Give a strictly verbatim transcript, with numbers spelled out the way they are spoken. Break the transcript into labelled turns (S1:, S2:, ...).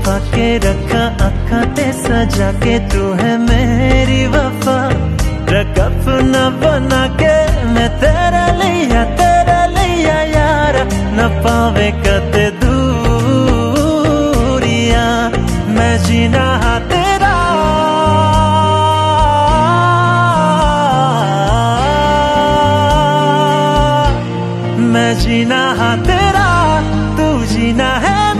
S1: छुपा के रखा आँखों ते सजा के, तू है मेरी वफा। रकब न बना के मैं तेरा लिया तेरा लिया यार, न पावे कदे दूरिया। मैं जीना हा तेरा, मैं जीना हा तेरा, तू जीना है